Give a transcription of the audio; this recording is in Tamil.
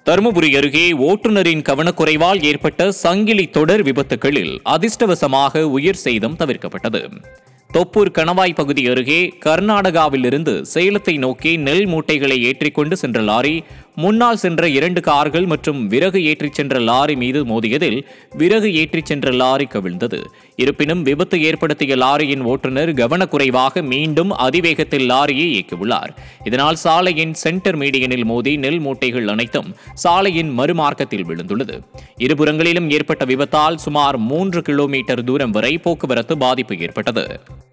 தருமபுரி அருகே ஓட்டுநரின் கவனக்குறைவால் ஏற்பட்ட சங்கிலி தொடர் விபத்துகளில் அதிர்ஷ்டவசமாக உயிர் சேதம் தவிர்க்கப்பட்டது. தொப்பூர் கணவாய் பகுதி அருகே கர்நாடகாவிலிருந்து சேலத்தை நோக்கி நெல் மூட்டைகளை ஏற்றிக்கொண்டு சென்ற லாரி முன்னால் சென்ற 2 கார்கள் மற்றும் விறகு ஏற்றிச் சென்ற லாரி மீது மோதியதில் விறகு ஏற்றிச் சென்ற லாரி கவிழ்ந்தது. இருப்பினும் விபத்து ஏற்படுத்திய லாரியின் ஓட்டுநர் கவனக்குறைவாக மீண்டும் அதிவேகத்தில் லாரியை இயக்கியுள்ளார். இதனால் சாலையின் சென்டர் மீடியனில் மோதி நெல் மூட்டைகள் அனைத்தும் சாலையின் மறுமார்க்கத்தில் விழுந்துள்ளது. இருபுறங்களிலும் ஏற்பட்ட விபத்தால் சுமார் 3 கிலோமீட்டர் தூரம் வரை போக்குவரத்து பாதிப்பு ஏற்பட்டது.